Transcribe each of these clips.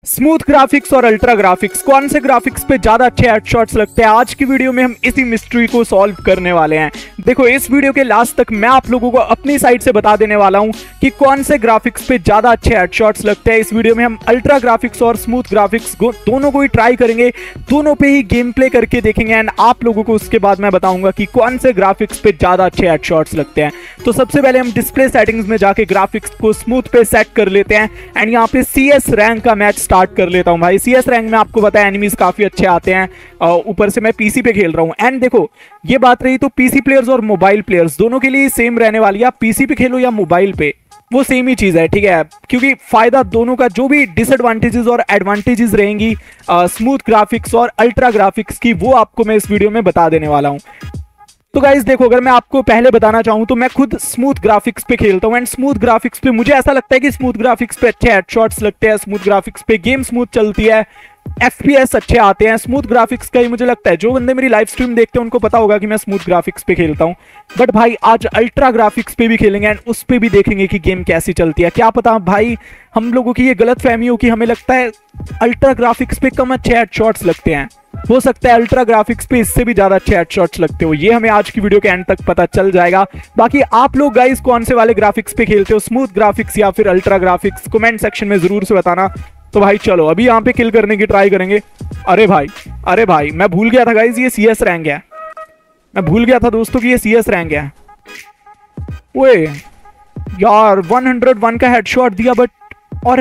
Smooth graphics और ultra graphics, कौन से ग्राफिक्स पे ज्यादा अच्छे हेडशॉट्स लगते हैं? आज की वीडियो में हम इसी मिस्ट्री को सॉल्व करने वाले हैं। देखो, इस वीडियो के लास्ट तक मैं आप लोगों को अपनी साइड से बता देने वाला हूं कि कौन से ग्राफिक्स पे ज्यादा अच्छे हेडशॉट्स लगते हैं। इस वीडियो में हम अल्ट्रा ग्राफिक्स और स्मूथ ग्राफिक्स दोनों को ही ट्राई करेंगे, दोनों पे ही गेम प्ले करके देखेंगे एंड आप लोगों को उसके बाद मैं बताऊंगा कि कौन से ग्राफिक्स पे ज्यादा अच्छे हेडशॉट्स लगते हैं। तो सबसे पहले हम डिस्प्ले सेटिंग्स में जाके ग्राफिक्स को स्मूथ पे सेट कर लेते हैं एंड यहाँ पे CS रैंक का मैच स्टार्ट कर लेता हूं। भाई CS रैंक में आपको पता है एनिमीज काफी अच्छे आते हैं, ऊपर से मैं पीसी पे खेल रहा हूं। एंड देखो, ये बात रही तो पीसी प्लेयर्स और मोबाइल प्लेयर्स दोनों के लिए सेम रहने वाली है। आप पीसी पे खेलो या मोबाइल पे, वो सेम ही चीज है, ठीक है? क्योंकि फायदा दोनों का, जो भी डिसएडवांटेजेस और एडवांटेजेस रहेंगी स्मूथ ग्राफिक्स और अल्ट्रा ग्राफिक्स की, वो आपको मैं इस वीडियो में बता देने वाला हूं। तो गाइस देखो, अगर मैं आपको पहले बताना चाहूं तो मैं खुद स्मूथ ग्राफिक्स पे खेलता हूं एंड स्मूथ ग्राफिक्स पे मुझे ऐसा लगता है कि स्मूथ ग्राफिक्स पे अच्छे हेडशॉट्स लगते हैं, स्मूथ ग्राफिक्स पे गेम स्मूथ चलती है, FPS अच्छे आते हैं स्मूथ ग्राफिक्स का ही। मुझे लगता है जो बंदे मेरी लाइव स्ट्रीम देखते हैं उनको पता होगा कि मैं स्मूथ ग्राफिक्स पे खेलता हूं। बट भाई आज अल्ट्रा ग्राफिक्स पे भी खेलेंगे एंड उस पे भी देखेंगे कि गेम कैसी चलती है। क्या पता भाई हम लोगों की ये गलत फहमी हो कि हमें लगता है अल्ट्रा ग्राफिक्स पे कम अच्छे हेडशॉट्स लगते हैं, हो सकता है अल्ट्रा ग्राफिक्स पे इससे भी ज्यादा अच्छे हेडशॉट्स लगते हो। ये हमें आज की वीडियो के एंड तक पता चल जाएगा। बाकी आप लोग गाइस कौन से वाले ग्राफिक्स पे खेलते हो, स्मूथ ग्राफिक्स या फिर अल्ट्रा ग्राफिक्स, कमेंट सेक्शन में जरूर से बताना। तो भाई चलो अभी यहाँ पे किल करने की ट्राई करेंगे। अरे भाई मैं भूल गया था गाइस, ये CS रैंक है। मैं भूल गया था दोस्तों कि ये CS रैंक है। ओए यार 101 का हेडशॉट दिया बट और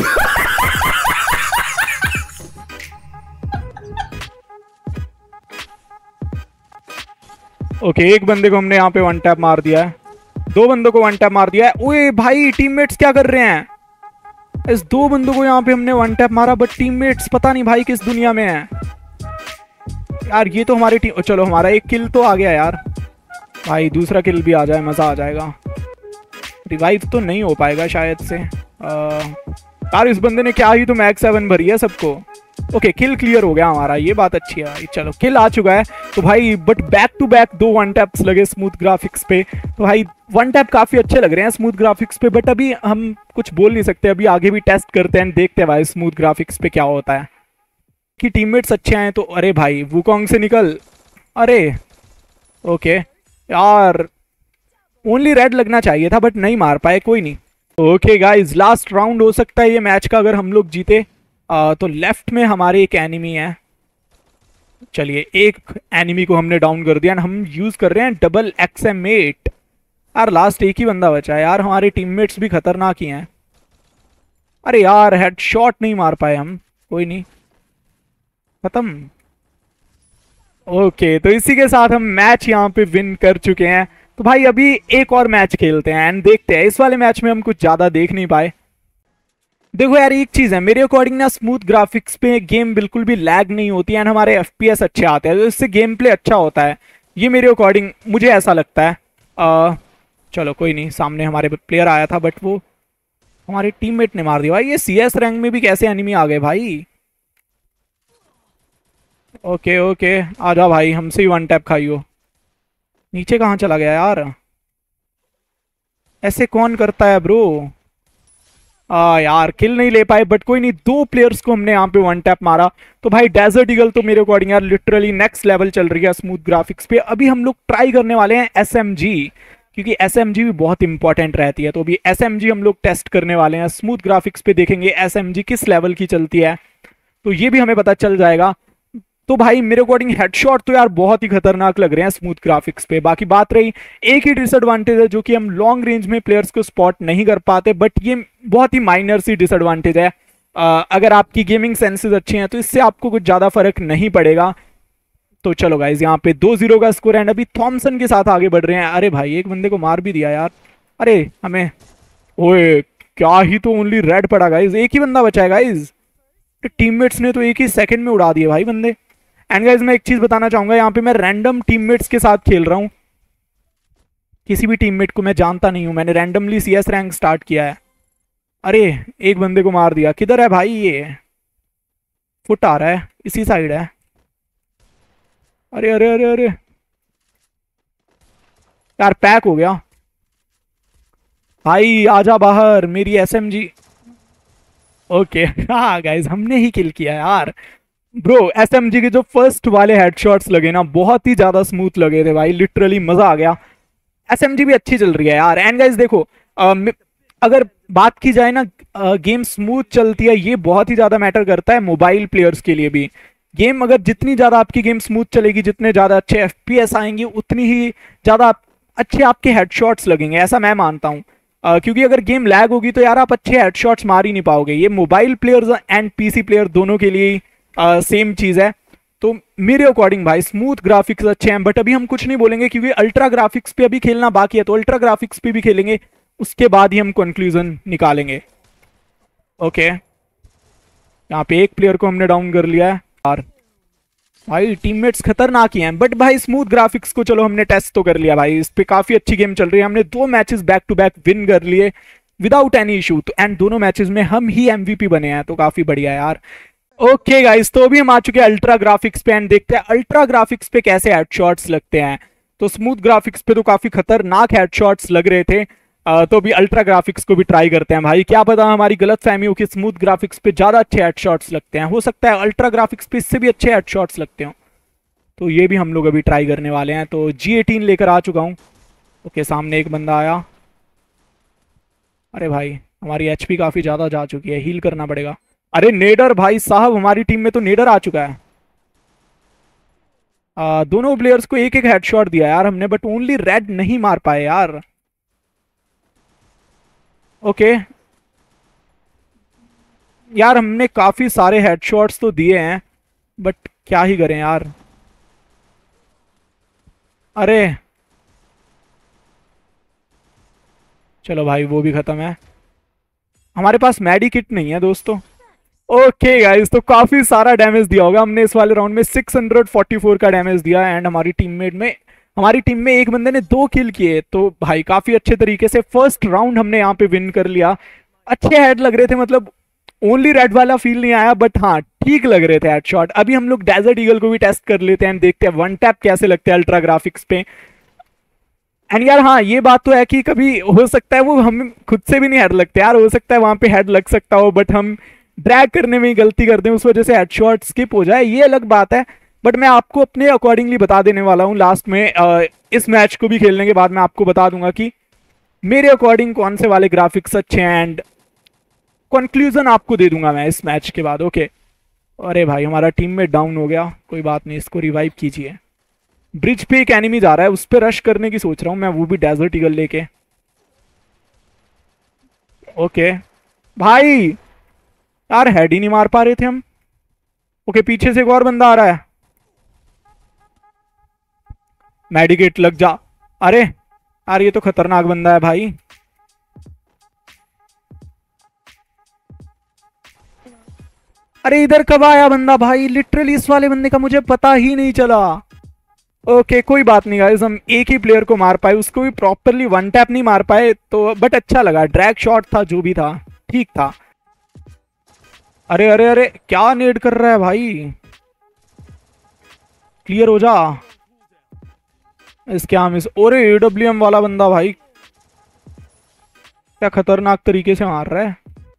ओके, एक बंदे को हमने यहाँ पे वन टैप मार दिया है, दो बंदों को वन टैप मार दिया है। ओए भाई टीममेट्स क्या कर रहे हैं? इस दो बंदों को यहाँ पे हमने वन टैप मारा बट टीममेट्स पता नहीं भाई किस दुनिया में है यार। ये तो हमारी टीम, चलो हमारा एक किल तो आ गया यार। भाई दूसरा किल भी आ जाए मजा आ जाएगा। रिवाइव तो नहीं हो पाएगा शायद से। यार इस बंदे ने क्या ही तो मैक्स 7 भरी है सबको। ओके किल क्लियर हो गया हमारा, ये बात अच्छी है। चलो किल आ चुका है तो भाई, but back to back 2 one taps लगे स्मूथ ग्राफिक्स पे। तो भाई वन टैप काफी अच्छे लग रहे हैं स्मूथ ग्राफिक्स पे, बट अभी हम कुछ बोल नहीं सकते। अभी आगे भी टेस्ट करते हैं, देखते हैं भाई स्मूथ ग्राफिक्स पे क्या होता है कि टीममेट्स अच्छे आए तो। अरे भाई वुकोंग से निकल। अरे ओके यार, ओनली रेड लगना चाहिए था बट नहीं मार पाए, कोई नहीं। ओके गाइज, लास्ट राउंड हो सकता है ये मैच का अगर हम लोग जीते। तो लेफ्ट में हमारे एक एनिमी है। चलिए एक एनिमी को हमने डाउन कर दिया। हम यूज कर रहे हैं डबल XM8। यार लास्ट एक ही बंदा बचा है यार, हमारे टीममेट्स भी खतरनाक ही हैं। अरे यार हेडशॉट नहीं मार पाए हम, कोई नहीं, खत्म। ओके तो इसी के साथ हम मैच यहाँ पे विन कर चुके हैं। तो भाई अभी एक और मैच खेलते हैं एंड देखते हैं। इस वाले मैच में हम कुछ ज्यादा देख नहीं पाए। देखो यार एक चीज है, मेरे अकॉर्डिंग ना स्मूथ ग्राफिक्स पे गेम बिल्कुल भी लैग नहीं होती है, हमारे FPS अच्छे आते हैं, तो इससे गेम प्ले अच्छा होता है। ये मेरे अकॉर्डिंग मुझे ऐसा लगता है। चलो कोई नहीं, सामने हमारे प्लेयर आया था बट वो हमारे टीममेट ने मार दिया। भाई ये CS रैंक में भी कैसे एनिमी आ गए भाई? ओके ओके आजा भाई, हमसे ही वन टैप खाइयो। नीचे कहाँ चला गया यार? ऐसे कौन करता है ब्रो? यार किल नहीं ले पाए बट कोई नहीं, 2 प्लेयर्स को हमने यहाँ पे वन टैप मारा। तो भाई डेजर्ट ईगल तो मेरे अकॉर्डिंग यार लिटरली नेक्स्ट लेवल चल रही है स्मूथ ग्राफिक्स पे। अभी हम लोग ट्राई करने वाले हैं SMG, क्योंकि SMG भी बहुत इंपॉर्टेंट रहती है। तो अभी SMG हम लोग टेस्ट करने वाले हैं, स्मूथ ग्राफिक्स पे देखेंगे SMG किस लेवल की चलती है, तो ये भी हमें पता चल जाएगा। तो भाई मेरे अकॉर्डिंग हेडशॉट तो यार बहुत ही खतरनाक लग रहे हैं स्मूथ ग्राफिक्स पे। बाकी बात रही, एक ही डिसएडवांटेज है जो कि हम लॉन्ग रेंज में प्लेयर्स को स्पॉट नहीं कर पाते, बट ये बहुत ही माइनर सी डिसएडवांटेज है। अगर आपकी गेमिंग सेंसेस अच्छी हैं तो इससे आपको कुछ ज्यादा फर्क नहीं पड़ेगा। तो चलो गाइज यहाँ पे 2-0 का स्कोर एंड अभी थॉमसन के साथ आगे बढ़ रहे हैं। अरे भाई एक बंदे को मार भी दिया यार। अरे हमें, ओए क्या ही तो ओनली रेड पड़ा गाइज, एक ही बंदा बचा है गाइज। टीममेट्स ने तो एक ही सेकंड में उड़ा दिए भाई बंदे। एंड गाइज मैं एक चीज बताना चाहूंगा, यहाँ पे मैं रैंडम टीममेट्स के साथ खेल रहा हूँ, किसी भी टीममेट को मैं जानता नहीं हूँ, मैंने रैंडमली CS रैंक स्टार्ट किया है। अरे एक बंदे को मार दिया। किधर है भाई? ये फुट आ रहा है, इसी साइड है। अरे अरे अरे अरे यार पैक हो गया भाई, आजा बाहर। मेरी SMG ओके हाँ गाइज, हमने ही किल किया यार। ब्रो एसएमजी के जो फर्स्ट वाले हेडशॉट्स लगे ना, बहुत ही ज्यादा स्मूथ लगे थे भाई, लिटरली मजा आ गया। एसएमजी भी अच्छी चल रही है यार। एंड गाइज देखो, अगर बात की जाए ना, गेम स्मूथ चलती है, ये बहुत ही ज्यादा मैटर करता है मोबाइल प्लेयर्स के लिए भी। गेम अगर जितनी ज्यादा आपकी गेम स्मूथ चलेगी, जितने ज्यादा अच्छे एफपीएस आएंगे, उतनी ही ज्यादा अच्छे आपके हेडशॉट्स लगेंगे, ऐसा मैं मानता हूँ। क्योंकि अगर गेम लैग होगी तो यार आप अच्छे हेडशॉट्स मार ही नहीं पाओगे। ये mobile players and PC player दोनों के लिए सेम चीज है। तो मेरे अकॉर्डिंग भाई स्मूथ ग्राफिक्स अच्छे हैं, बट अभी हम कुछ नहीं बोलेंगे क्योंकि अल्ट्रा ग्राफिक्स पे अभी खेलना बाकी है, तो अल्ट्रा ग्राफिक्स पे भी खेलेंगे, उसके बाद ही हम कंक्लूजन निकालेंगे। ओके, यहाँ पे एक प्लेयर को हमने डाउन कर लिया है यार। भाई टीममेट्स खतरनाक ही हैं, बट भाई स्मूथ ग्राफिक्स को चलो हमने टेस्ट तो कर लिया भाई, इस पे काफी अच्छी गेम चल रही है। हमने 2 matches back to back win कर लिए विदाउट एनी इशू, तो एंड दोनों मैचेस में हम ही एमवीपी बने हैं, तो काफी बढ़िया है यार। ओके गाइस, तो अभी हम आ चुके हैं अल्ट्रा ग्राफिक्स पे एंड देखते हैं अल्ट्रा ग्राफिक्स पे कैसे हेडशॉट्स लगते हैं। तो स्मूथ ग्राफिक्स पे तो काफी खतरनाक हेडशॉट्स लग रहे थे, तो अभी अल्ट्रा ग्राफिक्स को भी ट्राई करते हैं भाई। क्या पता हमारी गलत फहमी हो कि स्मूथ ग्राफिक्स पे ज्यादा अच्छे हेडशॉट्स लगते हैं, हो सकता है अल्ट्रा ग्राफिक्स पे इससे भी अच्छे हेडशॉट्स लगते हो। तो ये भी हम लोग अभी ट्राई करने वाले हैं। तो G18 लेकर आ चुका हूँ। ओके, सामने एक बंदा आया। अरे भाई हमारी एचपी काफी ज्यादा जा चुकी है, हील करना पड़ेगा। अरे नेडर भाई साहब, हमारी टीम में तो नेडर आ चुका है। दोनों प्लेयर्स को एक एक हेडशॉट दिया यार हमने, बट ओनली रेड नहीं मार पाए यार। ओके यार, हमने काफी सारे हेडशॉट्स तो दिए हैं, बट क्या ही करें यार। अरे चलो भाई, वो भी खत्म है। हमारे पास मैडी किट नहीं है दोस्तों। ओके गाइस, तो काफी सारा डैमेज दिया होगा हमने इस वाले राउंड में, 644 का डैमेज दिया। एंड हमारी टीम में एक बंदे ने 2 किल किए, तो भाई काफी अच्छे तरीके से फर्स्ट राउंड हमने यहाँ पे विन कर लिया। अच्छे हेड लग रहे थे, मतलब ओनली रेड वाला फील नहीं आया, बट हाँ ठीक लग रहे थे हेडशॉट। अभी हम लोग डेजर्ट ईगल को भी टेस्ट कर लेते हैं, देखते हैं वन टैप कैसे लगते हैं अल्ट्रा ग्राफिक्स पे। एंड यार हाँ, ये बात तो है कि कभी हो सकता है वो हम खुद से भी नहीं हेड लगते यार, हो सकता है वहां पे हेड लग सकता हो, बट हम ड्रैग करने में ही गलती कर दें, उस वजह से हेडशॉट स्किप हो जाए, ये अलग बात है। बट मैं आपको अपने अकॉर्डिंगली बता देने वाला हूँ लास्ट में। इस मैच को भी खेलने के बाद मैं आपको बता दूंगा कि मेरे अकॉर्डिंग कौन से वाले ग्राफिक्स अच्छे हैं, एंड कंक्लूजन आपको दे दूंगा मैं इस मैच के बाद। ओके, अरे भाई हमारा टीम में डाउन हो गया, कोई बात नहीं, इसको रिवाइव कीजिए। ब्रिज पे एक एनिमी जा रहा है, उस पर रश करने की सोच रहा हूँ मैं, वो भी डेजर्ट ईगल लेके। ओके भाई, यार हेड ही नहीं मार पा रहे थे हम। ओके, पीछे से एक और बंदा आ रहा है। मेडिकेट लग जा। अरे यार, ये तो खतरनाक बंदा है भाई। अरे इधर कब आया बंदा भाई, लिटरली इस वाले बंदे का मुझे पता ही नहीं चला। ओके कोई बात नहीं गाइस, हम एक ही प्लेयर को मार पाए, उसको भी प्रॉपरली वन टैप नहीं मार पाए, तो बट अच्छा लगा। ड्रैग शॉट था जो भी था, ठीक था। अरे अरे अरे, क्या नेड कर रहा है भाई, क्लियर हो जा। इसके हम इस ओरे AWM वाला बंदा भाई क्या खतरनाक तरीके से मार रहा है।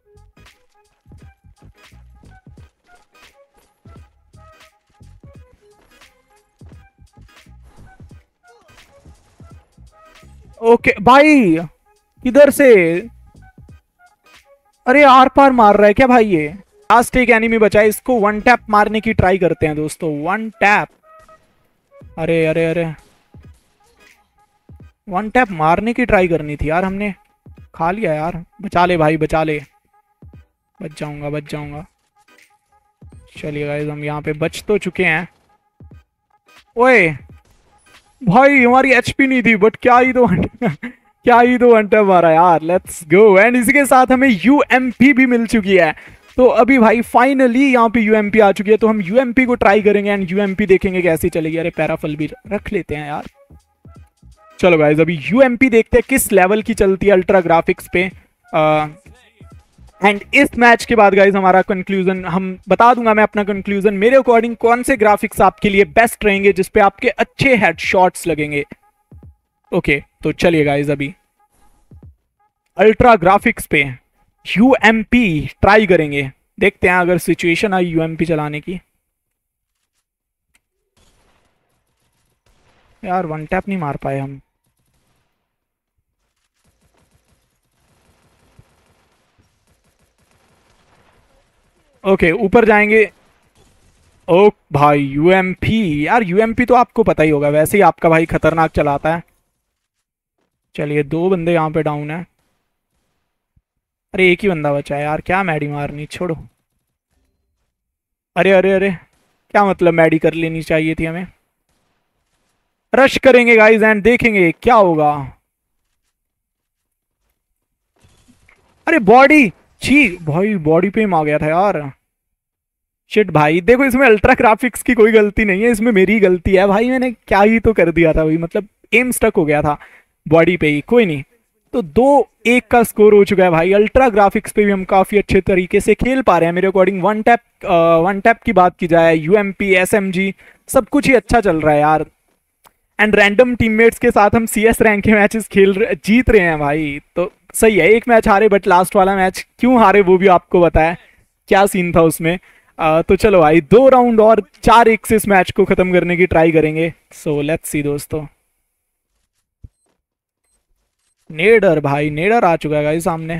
ओके भाई, इधर से अरे आर पार मार रहा है क्या भाई ये। लास्ट एक एनिमी बचा है, इसको वन टैप मारने की ट्राई करते हैं दोस्तों, वन टैप। अरे अरे अरे, वन टैप मारने की ट्राई करनी थी यार, हमने खा लिया यार। बचा ले भाई, बचा ले। बच जाऊंगा, बच जाऊंगा। चलिए गाइस, हम यहाँ पे बच तो चुके हैं। ओए भाई, हमारी एचपी नहीं थी, बट क्या ही तो क्या ही तो वन टैप मारा यार। Let's go. एंड इसी के साथ हमें यूएमपी भी मिल चुकी है। तो अभी भाई फाइनली यहाँ पे यूएमपी आ चुकी है, तो हम यूएमपी को ट्राई करेंगे एंड यूएमपी देखेंगे कैसी चलेगी। अरे पैराफल भी रख लेते हैं यार। चलो गाइस, अभी यूएमपी देखते हैं किस लेवल की चलती है अल्ट्रा ग्राफिक्स पे। एंड इस मैच के बाद गाइस हमारा कंक्लूजन हम बता दूंगा मैं अपना कंक्लूजन, मेरे अकॉर्डिंग कौन से ग्राफिक्स आपके लिए बेस्ट रहेंगे जिसपे आपके अच्छे हेडशॉट्स लगेंगे। ओके तो चलिए गाइस, अभी अल्ट्रा ग्राफिक्स पे यूएमपी ट्राई करेंगे, देखते हैं अगर सिचुएशन आई यूएमपी चलाने की। यार वन टैप नहीं मार पाए हम। ओके ऊपर जाएंगे। ओ भाई यूएमपी, यार यूएमपी तो आपको पता ही होगा, वैसे ही आपका भाई खतरनाक चलाता है। चलिए दो बंदे यहाँ पे डाउन है। अरे एक ही बंदा बचा है यार, क्या मैडी मारनी, छोड़ो। अरे अरे अरे, क्या मतलब मैडी कर लेनी चाहिए थी हमें। रश करेंगे गाइस एंड देखेंगे क्या होगा। अरे बॉडी, छी भाई बॉडी पे ही आ गया था यार। शिट भाई, देखो इसमें अल्ट्रा ग्राफिक्स की कोई गलती नहीं है, इसमें मेरी गलती है भाई, मैंने क्या ही तो कर दिया था भाई, मतलब एम स्टक हो गया था बॉडी पे ही। कोई नहीं, तो 2-1 का स्कोर हो चुका है भाई। अल्ट्रा ग्राफिक्स पे भी हम काफी अच्छे तरीके से खेल पा रहे हैं मेरे अकॉर्डिंग। वन टैप की बात की जाए, यूएमपी, एसएमजी, सब कुछ ही अच्छा चल रहा है यार। एंड रैंडम टीममेट्स के साथ हम सीएस रैंक के मैचेस जीत रहे हैं भाई, तो सही है। एक मैच हारे, बट लास्ट वाला मैच क्यों हारे वो भी आपको बताया, क्या सीन था उसमें। तो चलो भाई 2 राउंड और 4-1 से इस मैच को खत्म करने की ट्राई करेंगे। सो लेट्स सी दोस्तों। नेडर भाई, नेडर आ चुका है गाइस सामने।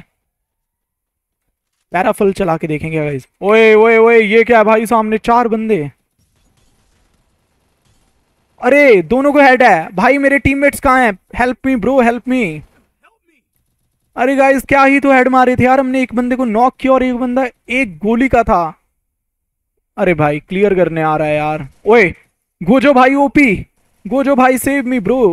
पैराफल चला के देखेंगे गाइस। ओए ओए ओए, ये क्या है भाई, सामने 4 बंदे। अरे दोनों को हेड है भाई, मेरे टीममेट्स कहाँ हैं, help me bro, help me. अरे गाइस क्या ही तो हेड मारे थे यार हमने, एक बंदे को नॉक किया और एक बंदा एक गोली का था। अरे भाई क्लियर करने आ रहा है यार। ओए गोजो भाई ओपी, गोजो भाई सेव मी ब्रो,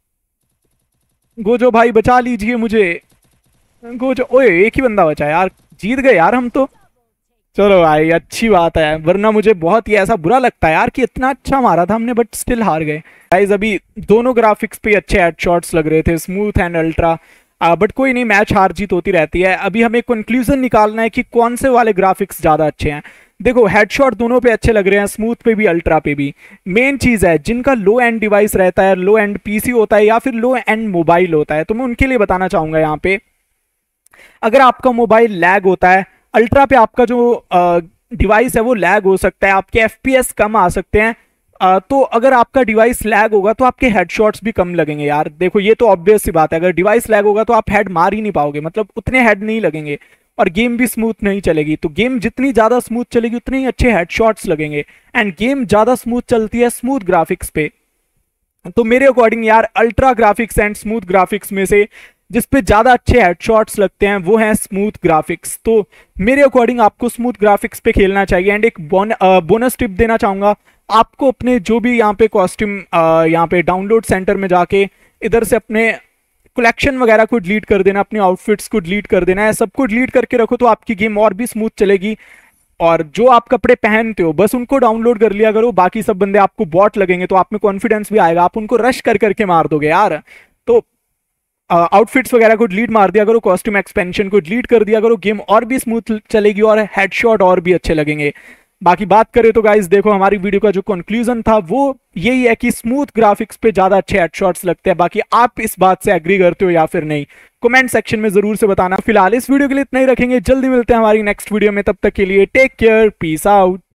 गोजो भाई बचा लीजिए मुझे। गोजो, ओए एक ही बंदा बचा यार, जीत गए यार हम तो। चलो भाई अच्छी बात है, वरना मुझे बहुत ही ऐसा बुरा लगता है यार कि इतना अच्छा मारा था हमने बट स्टिल हार गए। गाइस अभी दोनों ग्राफिक्स पे अच्छे हेडशॉट्स लग रहे थे, स्मूथ एंड अल्ट्रा। बट कोई नहीं, मैच हार जीत होती रहती है। अभी हमें कंक्लूजन निकालना है कि कौन से वाले ग्राफिक्स ज़्यादा अच्छे हैं। देखो हेडशॉट दोनों पे अच्छे लग रहे हैं, स्मूथ पे भी अल्ट्रा पे भी। मेन चीज़ है जिनका लो एंड डिवाइस रहता है, लो एंड पीसी होता है या फिर लो एंड मोबाइल होता है, तो मैं उनके लिए बताना चाहूँगा यहाँ पे। अगर आपका मोबाइल लैग होता है, अल्ट्रा पे आपका जो डिवाइस है वो लैग हो सकता है, आपके एफपीएस कम आ सकते हैं। तो अगर आपका डिवाइस लैग होगा तो आपके हेडशॉट्स भी कम लगेंगे यार। देखो ये तो ऑब्वियस सी बात है, अगर डिवाइस लैग होगा तो आप हेड मार ही नहीं पाओगे, मतलब उतने हेड नहीं लगेंगे और गेम भी स्मूथ नहीं चलेगी। तो गेम जितनी ज़्यादा स्मूथ चलेगी उतने ही अच्छे हेडशॉट्स लगेंगे। एंड गेम ज़्यादा स्मूथ चलती है स्मूथ ग्राफिक्स पे। तो मेरे अकॉर्डिंग यार ultra graphics and smooth graphics में से जिस पे ज़्यादा अच्छे हेडशॉट्स लगते हैं वो हैं स्मूथ ग्राफिक्स। तो मेरे अकॉर्डिंग आपको स्मूथ ग्राफिक्स पे खेलना चाहिए। एंड एक बोनस टिप देना चाहूँगा आपको, अपने जो भी यहाँ पे कॉस्ट्यूम यहाँ पे डाउनलोड सेंटर में जाके इधर से अपने कलेक्शन वगैरह को डिलीट कर देना, अपने आउटफिट्स को डिलीट कर देना है, सबको डिलीट करके रखो तो आपकी गेम और भी स्मूथ चलेगी। और जो आप कपड़े पहनते हो बस उनको डाउनलोड कर लिया करो, बाकी सब बंदे आपको बॉट लगेंगे तो आप में कॉन्फिडेंस भी आएगा, आप उनको रश कर करके मार दोगे यार। तो आउटफिट्स वगैरह को डिलीट मार दिया करो, कॉस्ट्यूम एक्सपेंशन को डिलीट कर दिया करो, गेम और भी स्मूथ चलेगी और हेडशॉट और भी अच्छे लगेंगे। बाकी बात करें तो गाइस देखो हमारी वीडियो का जो कंक्लूजन था वो यही है कि स्मूथ ग्राफिक्स पे ज्यादा अच्छे हेडशॉट्स लगते हैं। बाकी आप इस बात से एग्री करते हो या फिर नहीं, कमेंट सेक्शन में जरूर से बताना। फिलहाल इस वीडियो के लिए इतना ही रखेंगे, जल्दी मिलते हैं हमारी नेक्स्ट वीडियो में, तब तक के लिए टेक केयर, पीस आउट।